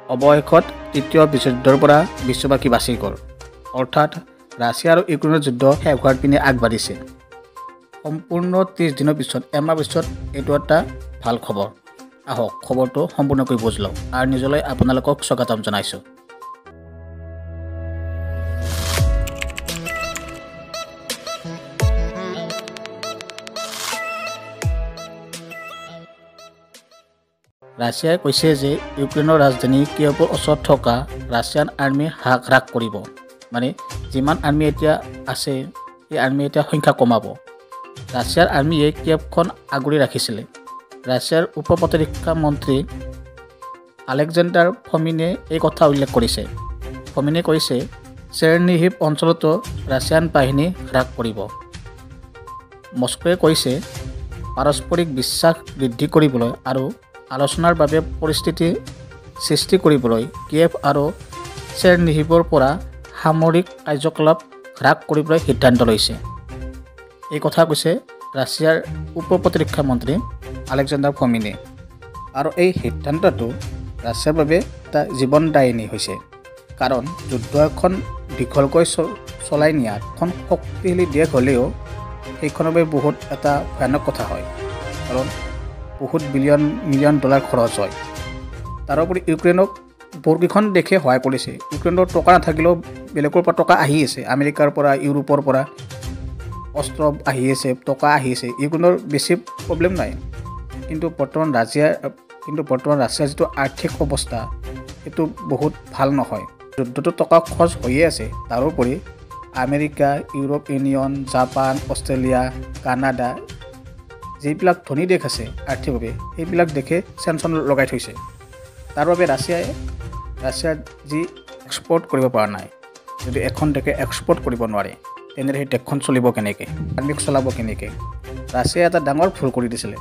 অৱশেষত তৃতীয় বিশ্বযুদ্ধৰ পৰা বিশ্ববাসী বাচি গ'ল। অৰ্থাৎ ৰাছিয়া আৰু ইউক্ৰেইনৰ যুদ্ধ শেষ হোৱাৰ পিনে আগবাঢ়িছে। সম্পূৰ্ণ 30 দিনৰ পিছত এমাহ পিছত এইটো এটা ভাল খবৰ। আহক খবৰটো সম্পূৰ্ণকৈ বুজ লওঁ আৰু নিজলৈ আপোনালোকক স্বাগতম জনাইছোঁ। ৰাছিয়াই কৈছে যে ইউক্ৰেইনৰ ৰাজধানী কিয়েভৰ ওচৰত থকা ৰাছিয়ান আৰ্মি হ্ৰাস কৰিব। মানে যিমান আৰ্মি এতিয়া আছে সেই আৰ্মি এতিয়া সংখ্যা কমাব। ৰাছিয়াৰ আৰ্মিয়ে কিয়েভখন আগুৰি ৰাখিছিলে। ৰাছিয়াৰ উপ প্ৰতিৰক্ষা মন্ত্ৰী আলেকজেণ্ডাৰ ফমিনে এই কথা উল্লেখ কৰিছে। ফমিনে কৈছে চেৰনিহিভ অঞ্চলতো ৰাছিয়ান বাহিনী হ্ৰাস কৰিব। মস্কোৱে কৈছে পাৰস্পৰিক বিশ্বাস বৃদ্ধি কৰিবলৈ আৰু আলোচনাৰ বাবে পৰিস্থিতি সৃষ্টি কৰিবলৈ কিয়েভ আৰু চেৰনিহিভৰ পৰা সামৰিক কাৰ্যকলাপ হ্ৰাস কৰিবলৈ সিদ্ধান্ত লৈছে। এই কথা কৈছে ৰাছিয়াৰ উপ প্ৰতিৰক্ষা মন্ত্ৰী আলেকজেণ্ডাৰ ফমিনে। আৰু এই সিদ্ধান্তটো ৰাছিয়াৰ বাবে এটা জীৱনদায়িনী হৈছে। কাৰণ যুদ্ধ এখন দীঘলকৈ চলাই নিয়া এখন শক্তিশালী দেশ হ'লেও সেইখনৰ বাবে বহুত এটা ভয়ানক কথা হয়। কাৰণ বহুত মিলিয়ন ডলাৰ খৰচ হয়। তাৰোপৰি ইউক্ৰেইনক বহুকেইখন দেশে সহায় কৰিছে। ইউক্ৰেইনৰ টকা নাথাকিলেও বেলেগৰ পৰা টকা আহি আছে। আমেৰিকাৰ পৰা ইউৰোপৰ পৰা অস্ত্ৰ আহি আছে, টকা আহি আছে। ইউক্ৰেইনৰ বেছি প্ৰব্লেম নাই। কিন্তু বৰ্তমান ৰাছিয়াৰ যিটো আৰ্থিক অৱস্থা সেইটো বহুত ভাল নহয়। যুদ্ধটো টকা খৰচ হৈয়ে আছে। তাৰোপৰি America, Europe Union, Japan, Australia, Canada যিবিলাক ধনী দেশ আছে আৰ্থিকভাৱে সেইবিলাক দেশে চেনচন লগাই থৈছে। তাৰ বাবে ৰাছিয়াৰ যি এক্সপৰ্ট কৰিব পৰা নাই। যদি এখন দেশে এক্সপৰ্ট কৰিব নোৱাৰে তেনেহ'লে সেই দেশখন চলিব কেনেকৈ, আৰ্মিক চলাব কেনেকৈ? ৰাছিয়াই এটা ডাঙৰ ভুল কৰি দিছিলে।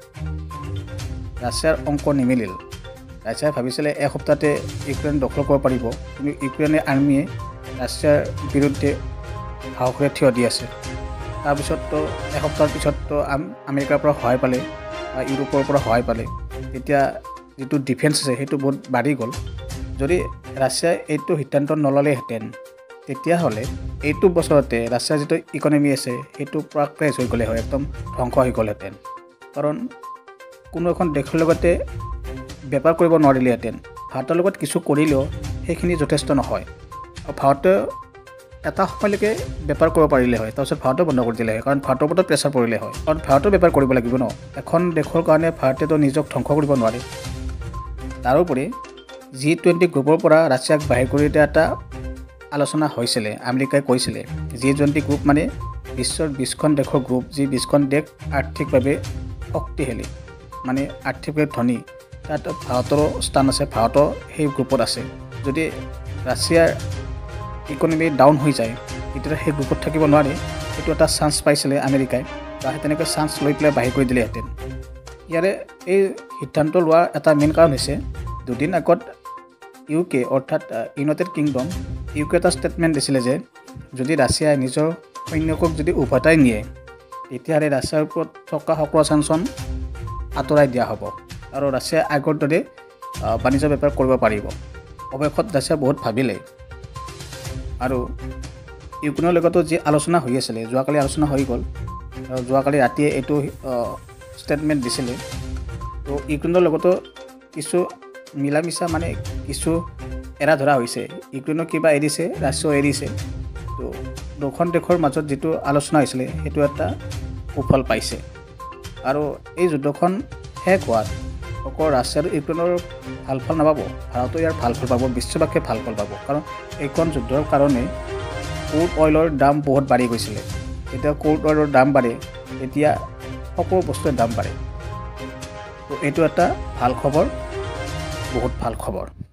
ৰাছিয়াৰ অংক নিমিলিল। ৰাছিয়াই ভাবিছিলে এসপ্তাহতে ইউক্ৰেইন দখল কৰিব পাৰিব, কিন্তু ইউক্ৰেইনে আৰ্মিয়ে ৰাছিয়াৰ বিৰুদ্ধে সাহসেৰে থিয় দি আছে। তাৰপিছততো এসপ্তাহৰ পিছততো আমেৰিকাৰ পৰা সহায় পালে বা ইউৰোপৰ পৰা সহায় পালে। তেতিয়া যিটো ডিফেন্স আছে সেইটো বহুত বাঢ়ি গ'ল। যদি ৰাছিয়াই এইটো সিদ্ধান্ত নল'লেহেঁতেন তেতিয়াহ'লে এইটো বছৰতে ৰাছিয়াৰ যিটো ইকনমি আছে সেইটো পুৰা ক্ৰেছ হৈ গ'লে হয়, একদম ধ্বংস হৈ গ'লহেঁতেন। কাৰণ কোনো এখন দেশৰ লগতে বেপাৰ কৰিব নোৱাৰিলেহেঁতেন। ভাৰতৰ লগত কিছু কৰিলেও সেইখিনি যথেষ্ট নহয়। আৰু ভাৰতে এটা সময়লৈকে বেপাৰ কৰিব পাৰিলে হয়, তাৰপিছত ভাৰতে বন্ধ কৰি দিলে হয়। কাৰণ ভাৰতৰ ওপৰত প্ৰেছাৰ পৰিলে হয়। কাৰণ ভাৰতৰ বেপাৰ কৰিব লাগিব ন। এখন দেশৰ কাৰণে ভাৰতেতো নিজক ধ্বংস কৰিব নোৱাৰে। তাৰোপৰি G20 গ্ৰুপৰ পৰা ৰাছিয়াক বাহিৰ কৰি দিয়া এটা আলোচনা হৈছিলে। আমেৰিকাই কৈছিলে G20 গ্ৰুপ মানে বিশ্বৰ 20খন দেশৰ গ্ৰুপ, যি 20খন দেশ আৰ্থিকভাৱে শক্তিশালী, মানে আৰ্থিকভাৱে ধনী। তাত ভাৰতৰো স্থান আছে, ভাৰতো সেই গ্ৰুপত আছে। যদি ৰাছিয়াৰ ইকনমি ডাউন হৈ যায় তেতিয়া সেই গ্ৰুপত থাকিব নোৱাৰে। সেইটো এটা চান্স পাইছিলে আমেৰিকাই, বা তেনেকৈ চান্স লৈ পেলাই বাহিৰ কৰি দিলেহেঁতেন। ইয়াৰে এই সিদ্ধান্ত লোৱাৰ এটা মেইন কাৰণ হৈছে দুদিন আগত UK অৰ্থাৎ ইউনাইটেড কিংডম এটা ষ্টেটমেণ্ট দিছিলে যে যদি ৰাছিয়াই নিজৰ সৈন্যকক যদি উভতাই নিয়ে তেতিয়াহ'লে ৰাছিয়াৰ ওপৰত থকা সকলো চেনচন আঁতৰাই দিয়া হ'ব আৰু ৰাছিয়াই আগৰ দৰে বাণিজ্য বেপাৰ কৰিব পাৰিব। অৱশেষত ৰাছিয়াই বহুত ভাবিলে আৰু ইউক্ৰেইনৰ লগতো যি আলোচনা হৈ আছিলে, যোৱাকালি আলোচনা হৈ গ'ল আৰু যোৱাকালি ৰাতিয়ে এইটো ষ্টেটমেণ্ট দিছিলে। তো ইউক্ৰেইনৰ লগতো কিছু মিলা মিছা মানে কিছু এৰা ধৰা হৈছে। ইউক্ৰেইনক কিবা এৰিছে, ৰাছিয়াও এৰিছে। তো দুখন দেশৰ মাজত যিটো আলোচনা হৈছিলে সেইটো এটা সুফল পাইছে। আৰু এই যুদ্ধখন শেষ হোৱাত অকল ৰাছিয়া আৰু ইউক্ৰেইনৰ ভাল ফল নাপাব, ভাৰতো ইয়াৰ ভাল ফল পাব, বিশ্ববাসীয়ে ভাল ফল পাব। কাৰণ এইখন যুদ্ধৰ কাৰণে ক্ৰুড অইলৰ দাম বহুত বাঢ়ি গৈছিলে। যেতিয়া ক্ৰুড অইলৰ দাম বাঢ়ে তেতিয়া সকলো বস্তুৰ দাম বাঢ়ে। তো এইটো এটা ভাল খবৰ, বহুত ভাল খবৰ।